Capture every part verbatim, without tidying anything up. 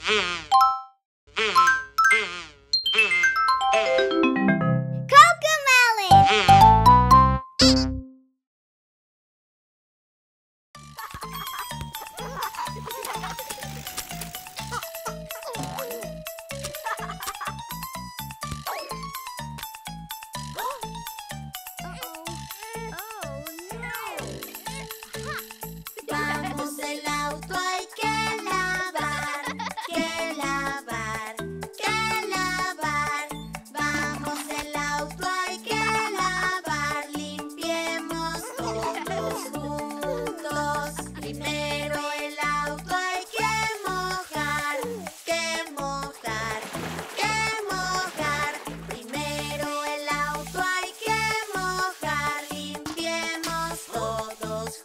Vamos, el auto hay que lavar, que lavar, que lavar. Vamos, el auto hay que lavar, limpiemos todos juntos. Primero el auto hay que mojar, que mojar, que mojar. Primero el auto hay que mojar, limpiemos todos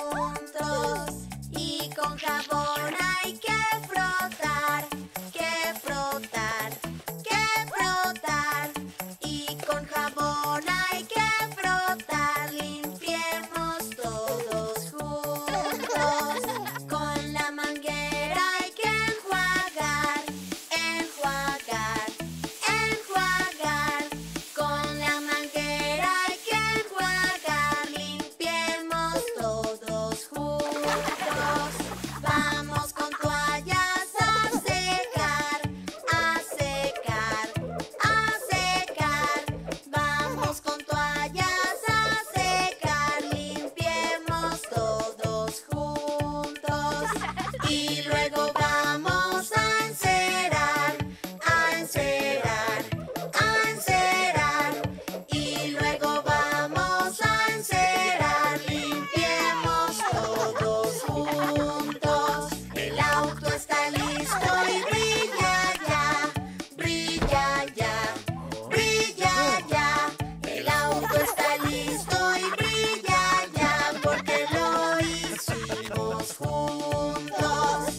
juntos. Y con jabón hay que frotar, que frotar, que frotar. Y con jabón hay que frotar, limpiemos todos juntos. Con la manguera hay que enjuagar, enjuagar, enjuagar. Con la manguera hay que enjuagar, limpiemos todos juntos. Vamos con toallas a secar, a secar, a secar. Vamos con toallas a secar, limpiemos todos juntos. Y luego vamos a encerar, a encerar, a encerar. Y luego vamos a encerar, limpiemos todos juntos. El auto está listo y brilla ya, brilla ya, brilla ya. El auto está listo y brilla ya, porque lo hicimos juntos.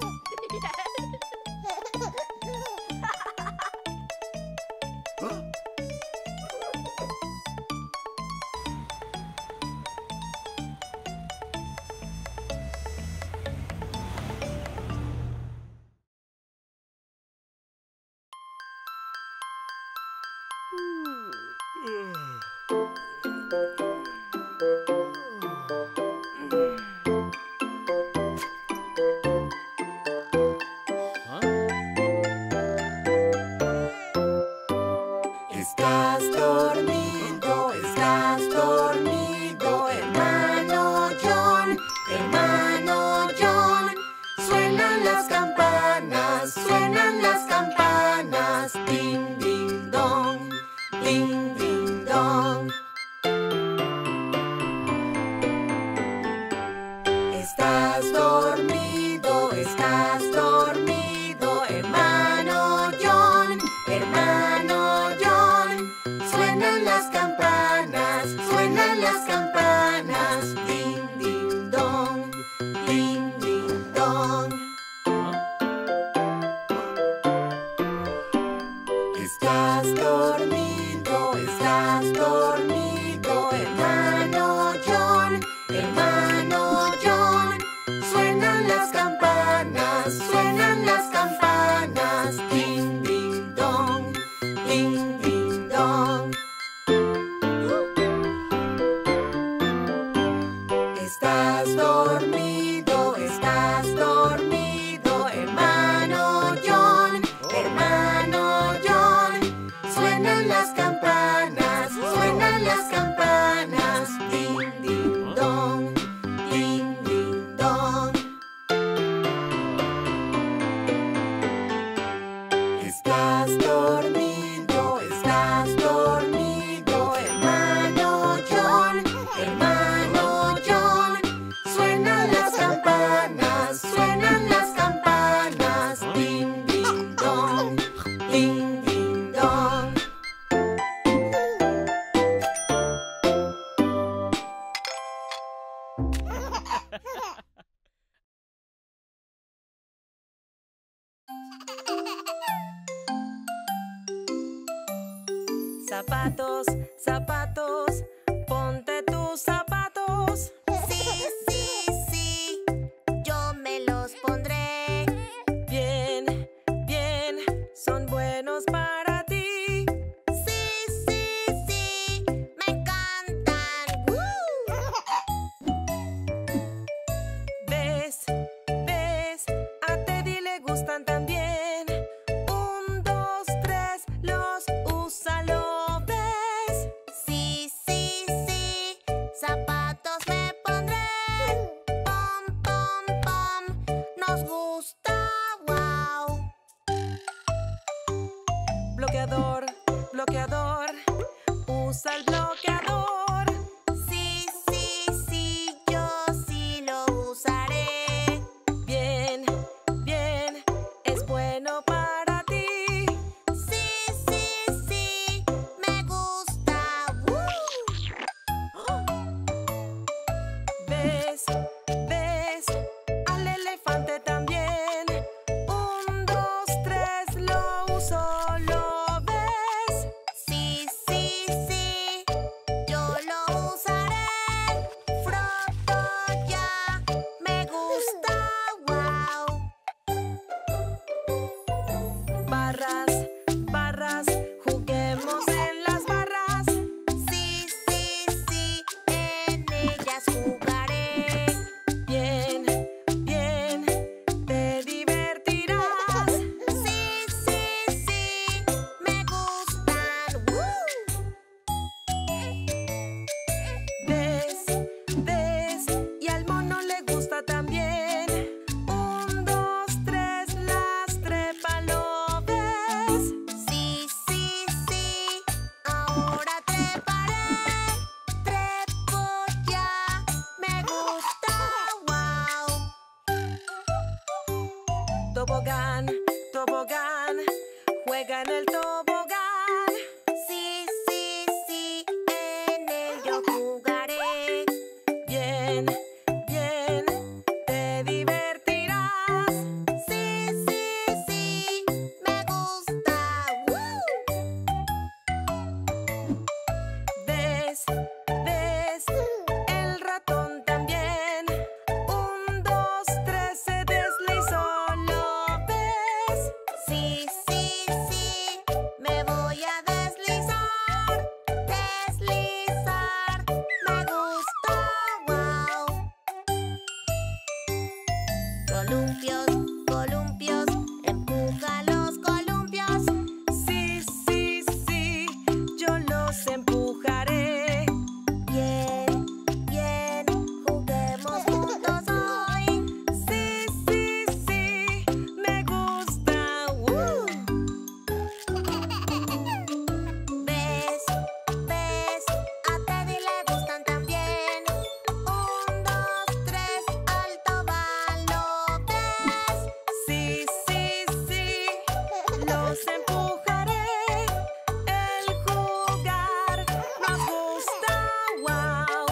Estás dormido, estás dormido, hermano John, hermano John. Suenan las campanas, suenan las campanas, ding, ding, dong, ding, ding, dong. Estás dormido, estás dormido, hermano John, hermano John. Suenan las campanas, suenan las campanas, ding, ding, dong, ding, ding, dong. Estás dormido, estás dormido, hermano John, hermano John. Suenan las campanas, suenan las campanas, ding, ding, dong, ding, ding, dong. Estás dormido, estás dormido, hermano John, hermano John. Suenan las campanas, suenan las campanas, ding, ding, dong, ding, ding, dong. Estás dormido, estás dormido, hermano John, hermano John. Suenan las campanas, suenan las campanas, ding, ding, dong, ding, ding, dong. Zapatos, zapatos, ponte tus zapatos. Sí, sí, sí, yo me los pondré. Bien, usa el bloqueador. Sí, sí, sí, yo sí lo usaré. Bien, bien, es bueno para ti. Sí, sí, sí, me gusta. ¿Ves? ¿Ves? Al elefante también. Un, dos, tres, lo uso, ¿lo ves? Sí, sí, sí, yo lo usaré. Froto ya, me gusta. Wow. Barras, barras, juguemos en las barras. Sí, sí, sí, en ellas jugaré. Bien, bien, te divertirás. Sí, sí, sí, me gustan. ¿Ves? ¿Ves? Y al mono le gusta también. Un, dos, tres, las trepan, ¿lo ves? Sí, sí, sí, ahora treparé. Trepo ya, me gusta. Wow. Tobogán, tobogán, juega en el tobogán. Sí, sí, sí, en ello jugaré. Bien, bien, te divertirás. Sí, sí, sí, me gusta. ¿Ves? ¿Ves? El ratón también. Un, dos, tres, se deslizó, ¿lo ves? Sí, sí, sí, me voy a deslizar. Deslizar, me gusta. Wow. Columpios, columpios, empuja los columpios. Sí, sí, sí, yo los empujaré. Bien, bien, juguemos juntos hoy. Sí, sí, sí, me gusta. ¡Uh! ¿Ves? ¿Ves? A Teddy le gustan también. Un, dos, tres, alto va, ¿lo ves? Sí, sí, sí, los empujaré. El jugar nos gusta. ¡Wow!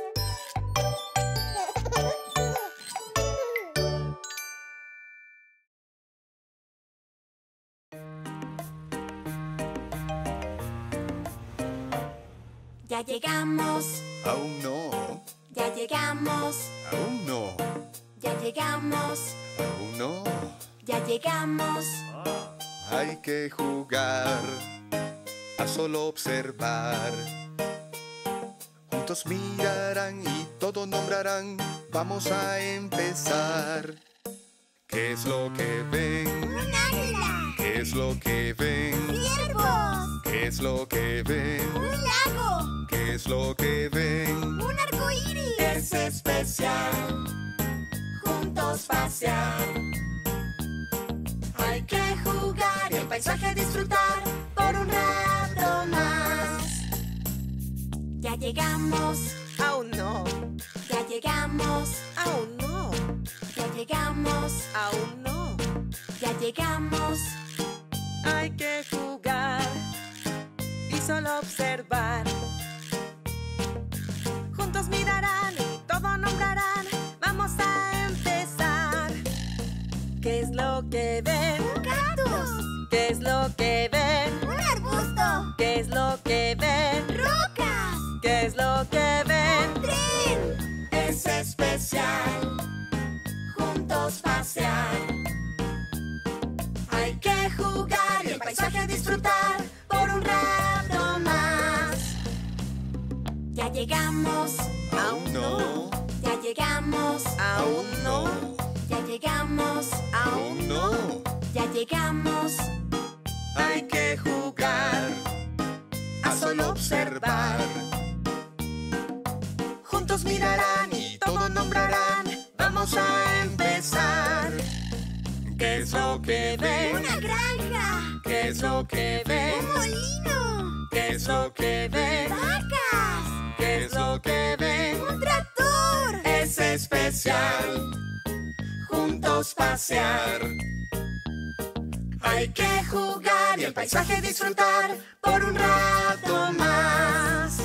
Ya llegamos, Aún no, ya llegamos, aún no, ya llegamos, aún no. ya llegamos. Hay que jugar a solo observar. Juntos mirarán y todo nombrarán. Vamos a empezar. ¿Qué es lo que ven? ¡Un águila! ¿Qué es lo que ven? ¡Ciervos! ¿Qué es lo que ven? ¡Un lago! ¿Qué es lo que ven? ¡Un arco iris! Es especial Juntos pasear. Hay que jugar y el paisaje disfrutar por un rato más. Ya llegamos, Aún no, ya llegamos, aún no, ya llegamos, aún no. ya llegamos. Hay que jugar y solo observar. Juntos mirarán y todo nombrarán. Vamos a empezar. ¿Qué es lo que ven? ¡Un cactus! ¿Qué es lo que ven? ¡Un arbusto! ¿Qué es lo que ven? ¡Rocas! ¿Qué es lo que ven? ¡Tren! Es especial Juntos pasear. Hay que jugar y el paisaje disfrutar por un rato más. Ya llegamos, Aún no, ya llegamos, Aún no, ya llegamos, aún no. ya llegamos. Hay que jugar a solo observar. juntos mirarán y todo nombrarán. Vamos a empezar. ¿Qué es lo que ven? ¡Una granja! ¿Qué es lo que ven? ¡Un molino! ¿Qué es lo que ven? ¡Vacas! ¿Qué es lo que ven? ¡Un tractor! Es especial juntos pasear. Hay que jugar y el paisaje disfrutar por un rato más.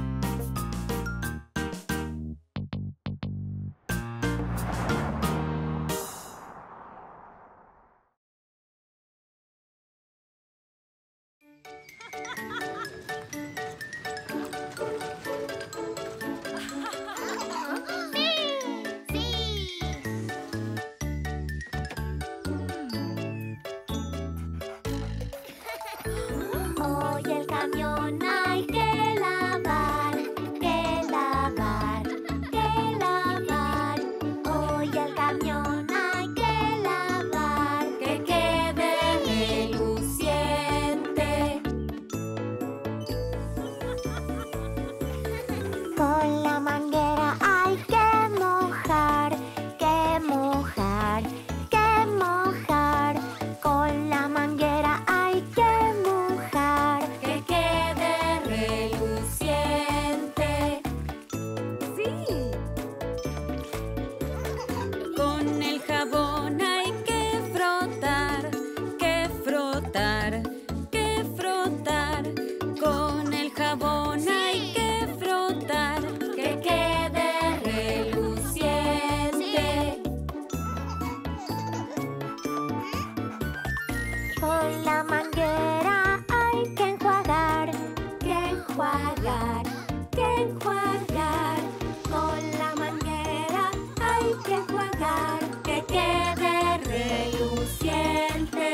Hoy el camión hay que lavar, que lavar, que lavar. Hoy el camión hay que lavar, que quede reluciente. Con la manguera hay que mojar, que mojar, que mojar. Con la manguera hay que mojar, que quede reluciente. Sí. Con el jabón hay que frotar, que frotar, que frotar. Con el jabón hay que frotar, Que quede reluciente. Con la manguera hay que enjuagar, que enjuagar, que enjuagar. Con la manguera hay que enjuagar, que quede reluciente.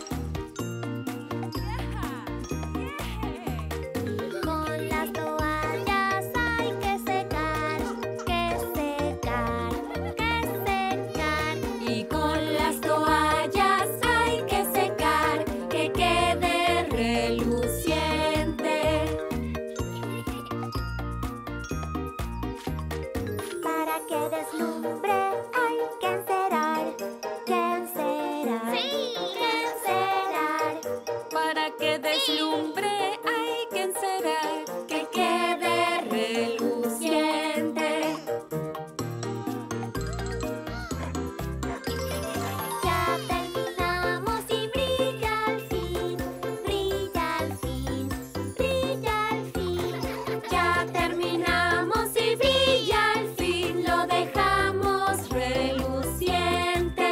Con las toallas hay que secar, que secar, que secar. y con Con las toallas hay que secar, que quede reluciente. Para que deslumbre hay que encerar, que encerar, que encerar. para que deslumbre hay que encerar, Que quede reluciente. Ya terminamos y brilla al fin, brilla al fin, brilla al fin. Ya terminamos y brilla al fin, lo dejamos reluciente.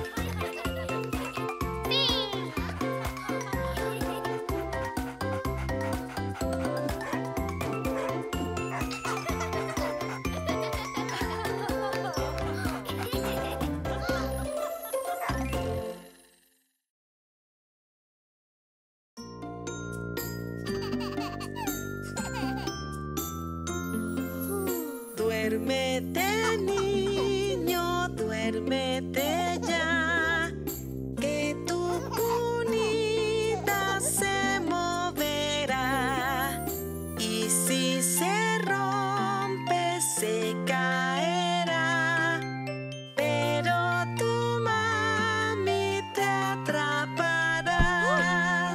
Duérmete, niño, duérmete ya, que tu cunita se moverá. Y si se rompe, se caerá, pero tu mami te atrapará.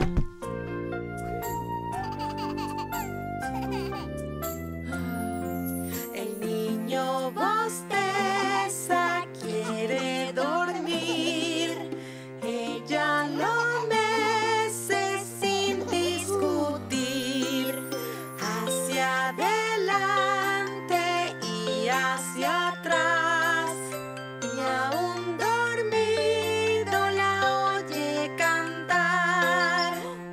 El niño bosteza, quiere dormir. Ella lo mece sin discutir. Hacia adelante y hacia atrás. Y aún dormido la oye cantar.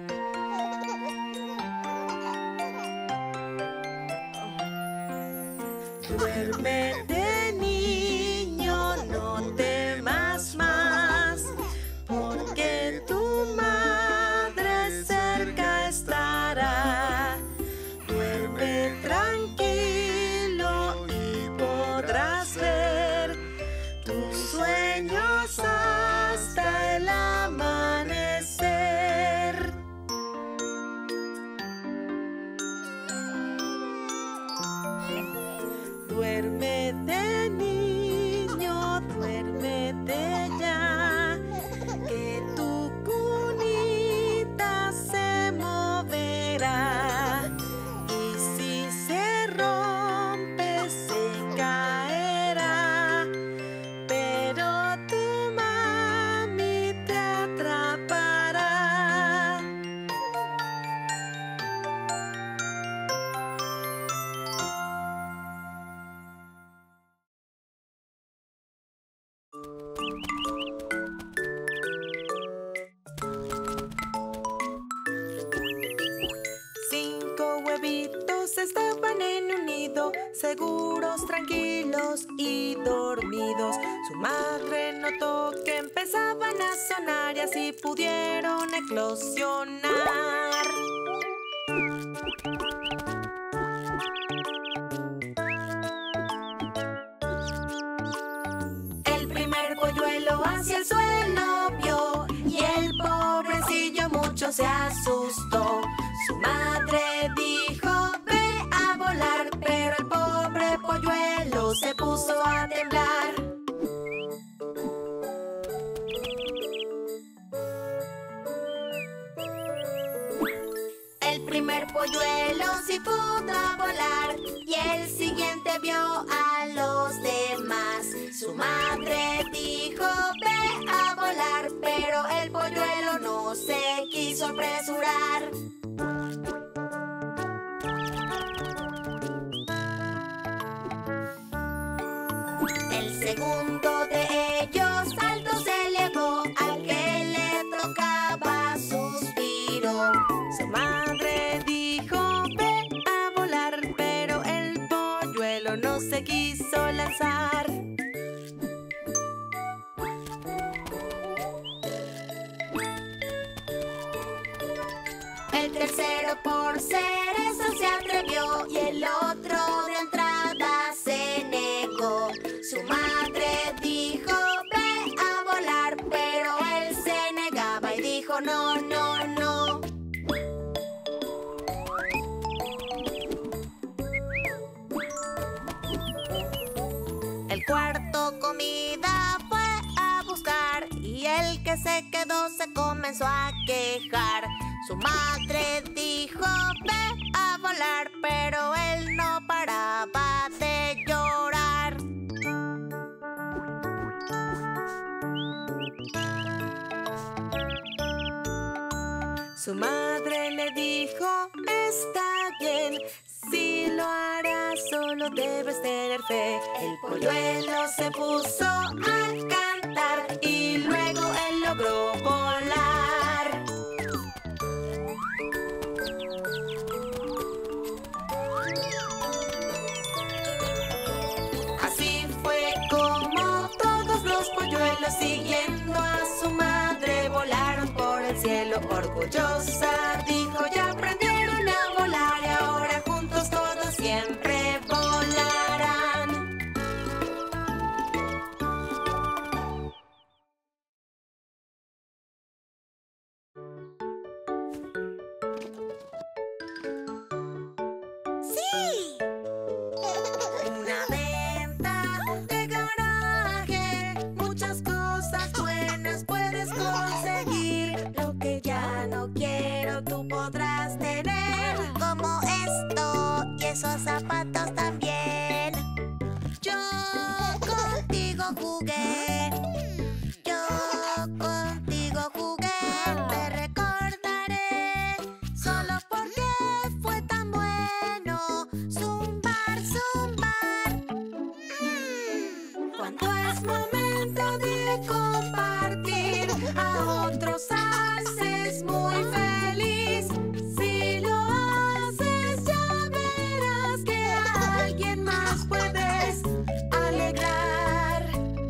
Duérmete, niño, no temas más, porque tu madre cerca estará. Duerme tranquilo y podrás ver tus sueños hasta el amanecer. Duérmete, seguros, tranquilos y dormidos. Su madre notó que empezaban a sonar y así pudieron eclosionar. El primer polluelo hacia el suelo vio y el pobrecillo mucho se asustó. Su madre dijo: ve a volar, pero el pobre polluelo se puso a temblar. El primer polluelo sí pudo volar y el siguiente vio a los demás. Su madre dijo: ve a volar, pero el polluelo no se quiso apresurar. El segundo de ellos alto se elevó, al que le tocaba suspiró. Su madre dijo: ve a volar, pero el polluelo no se quiso lanzar. El tercero por ser eso se atrevió y el otro de entrada se negó. Su madre dijo: ve a volar, pero él se negaba y dijo: no, no, no. El cuarto comida fue a buscar y el que se quedó se comenzó a quejar. Su madre dijo: ve a volar, pero él no paraba de llorar. Su madre le dijo: está bien, si lo harás solo debes tener fe. El polluelo se puso a cantar y luego él logró volar. Así fue como todos los polluelos, siguiendo a su madre, volaron por el cielo. Orgullosa dijo: ya aprendieron a volar y ahora juntos todos siempre volarán. ¡Sí! Una venta de garaje, muchas cosas buenas puedes conseguir. Lo que ya no quiero tú podrás tener, Como esto y esos zapatos también. yo contigo jugué. Yo contigo jugué, te recordaré. Solo porque fue tan bueno. Zumbar, zumbar. Cuando es momento de compartir, a otros haces muy feliz. Si lo haces ya verás que a alguien más puedes alegrar.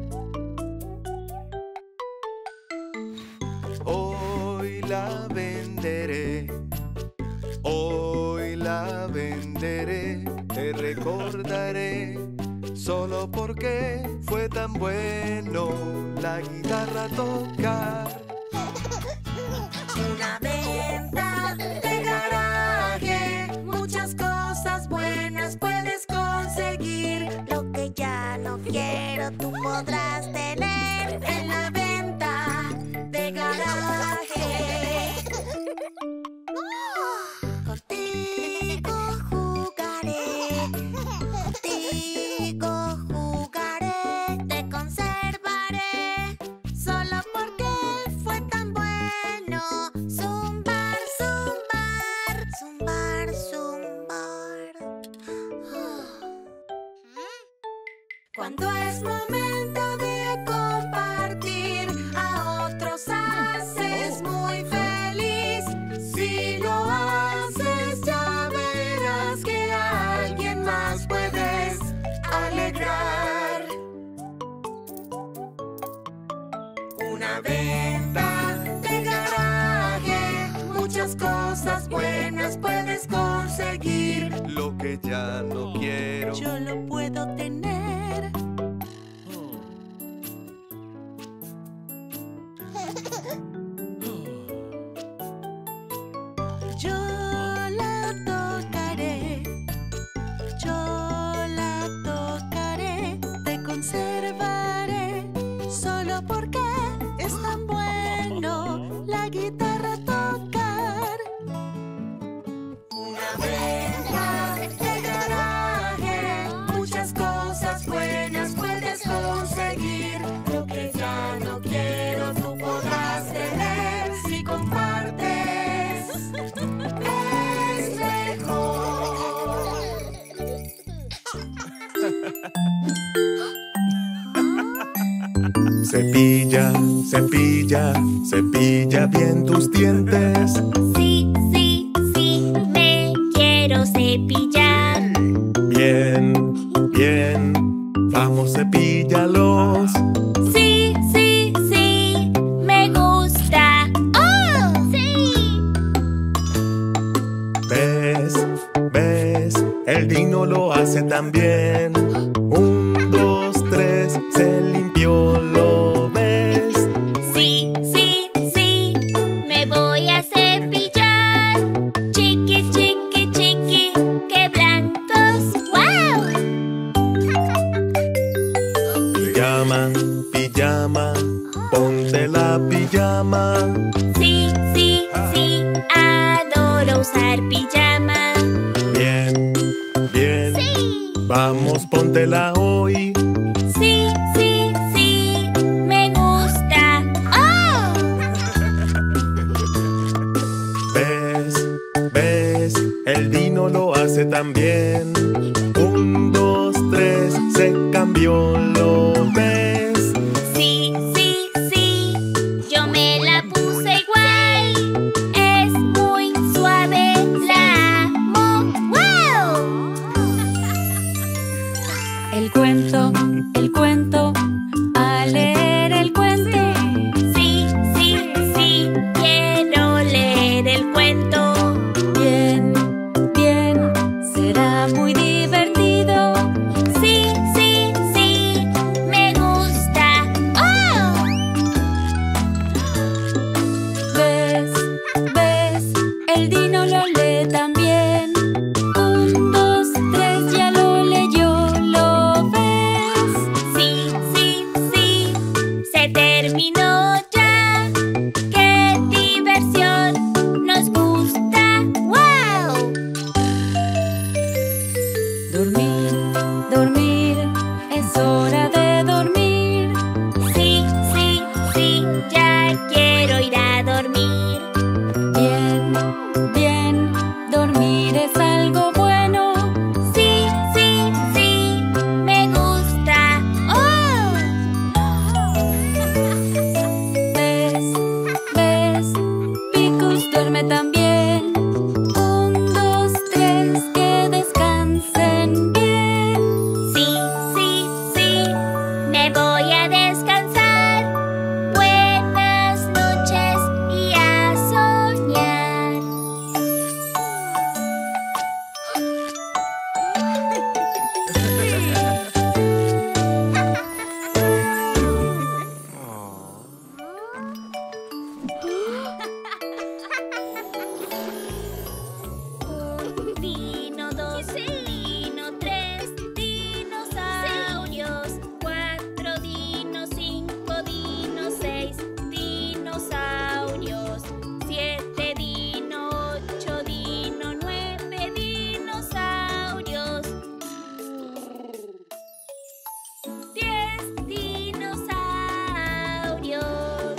Hoy la venderé, hoy la venderé, te recordaré, solo porque fue tan bueno la guitarra tocar. Una venta de garaje, muchas cosas buenas puedes conseguir. Lo que ya no quiero tú podrás tener. En la venta de garaje. Contigo jugaré, contigo jugaré, te conservaré. Solo porque fue tan bueno. Zumbar, zumbar. Zumbar, zumbar. Cuando es momento de compartir, a otros haces muy feliz. Si lo haces ya verás que a alguien más puedes que ya no quiero. Yo lo puedo tener. Yo la tocaré, yo la tocaré, te conservaré, solo porque es tan bueno la guitarra tocar. Una venta de garaje, muchas cosas buenas puedes conseguir. Lo que ya no quiero tú podrás tener si compartes. Es mejor. Cepilla, cepilla, cepilla bien tus dientes. Sí, sí, sí, me quiero cepillar. Bien, bien, vamos, cepíllalos. Sí, sí, sí, me gusta. ¡Oh! Sí. ¿Ves? ¿Ves? El Dino lo hace también. Un, dos, tres, se limpió, ¿lo ves? Sí, sí, sí, me voy a cepillar. Chiqui, chiqui, chiqui, qué blancos. ¡Wow! Pijama, pijama, ponte la pijama. Sí, sí, sí, adoro usar pijama. Bien, bien, Sí. vamos, póntela hoy. Sí, sí, sí, me gusta. ¡Oh! ¿Ves? ¿Ves? El Dino lo hace también. Un, dos, tres, se cambió, ¿lo ves? Sí, sí, sí, yo me la puse igual. Es muy suave, la amo. ¡Wow! El cuento, el cuento, a leer el cuento. Sí, sí, sí, quiero leer el cuento. Bien, bien, será muy divertido. Sí, sí, sí, me gusta. ¡Oh! ¿Ves? ¿Ves? El Dino lo lee también. Un, dos, tres, ya lo leyó, ¿lo ves? Sí, sí, sí, se terminó ya. ¡Qué diversión! Nos gusta. ¡Wow! Dormir, dormir, es hora de dormir. Sí, sí, sí, ya quiero ir a dormir. Bien, bien, dormir es algo bueno. Sí, sí, sí, me gusta. ¡Oh! ¿Ves? ¿Ves? Picus duerme también. Un, dos, tres, que descansen bien. Sí, sí, sí, me voy a descansar. Buenas noches y a soñar. Dino dos, dino tres, dinosaurios. Cuatro dinos, cinco dinos, seis dinosaurios. Siete dino, ocho dino, nueve dinosaurios. Diez dinosaurios.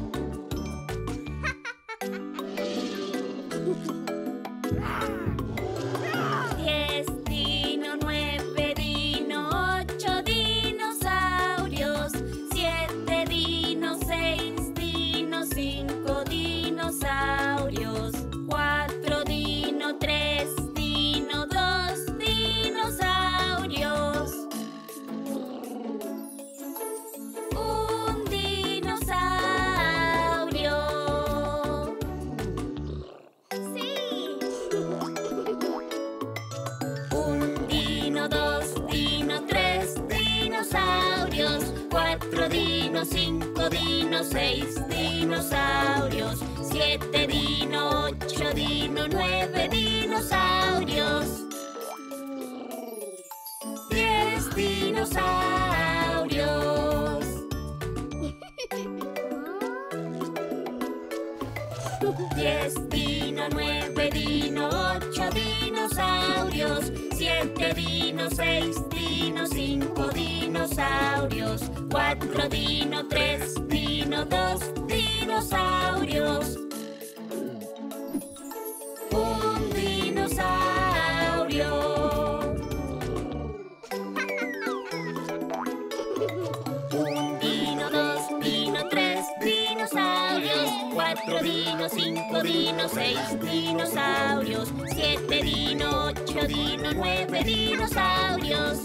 Diez dino, nueve dino, ocho dinosaurios. Siete dino, seis dino, cinco dinosaurios. Cuatro dino, tres dino, dos dinosaurios. Un dinosaurio. Sí. dino, cinco dino, seis dinosaurios, siete dino, ocho dino, nueve dinosaurios, diez dinosaurios. Diez dino, nueve dino, ocho dinosaurios, siete dino, seis dino, cinco dinosaurios, cuatro dino, tres dino, dos dinosaurios, un dinosaurio. Un dino, dos dino, tres dinosaurios, cuatro dino, cinco dino, seis dinosaurios, siete dino, ocho dino, nueve dinosaurios,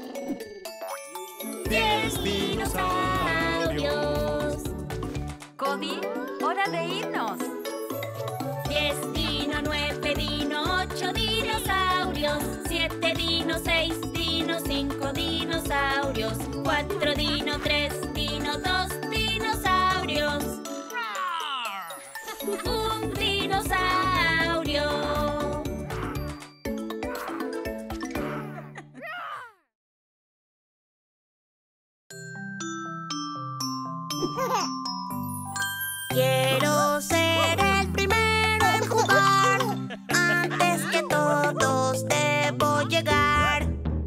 diez dinosaurios. Cody, hora de irnos. Diez dino, nueve dino, ocho dinosaurios, siete dino, seis dino, cinco dinosaurios, cuatro dino, tres dino, dos dinosaurios, un dinosaurio. Quiero ser el primero en jugar. Antes que todos debo llegar.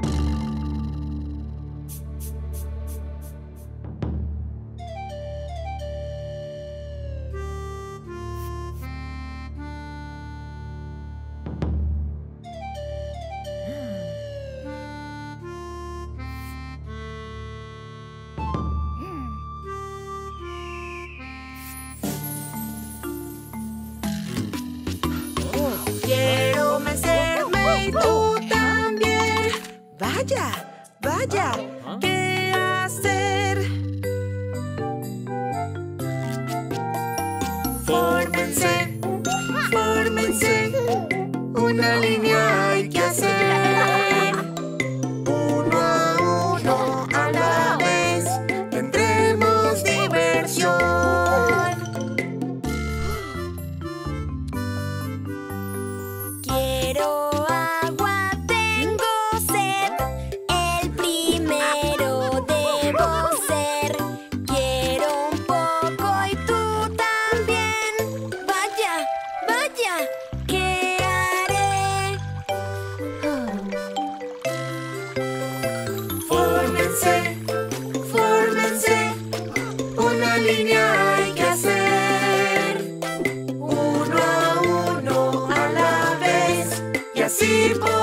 Quiero vencerme y tú también. Vaya, vaya, ¿qué hacer? Fórmense, fórmense, una línea hay que hacer. Uno a uno a la vez, tendremos diversión. Quiero agua, tengo sed. El primero debo ser. Quiero un poco y tú también. Vaya, vaya, ¿qué haré? Fórmense, fórmense, una línea hay que hacer. Uno a uno a la vez, y así podremos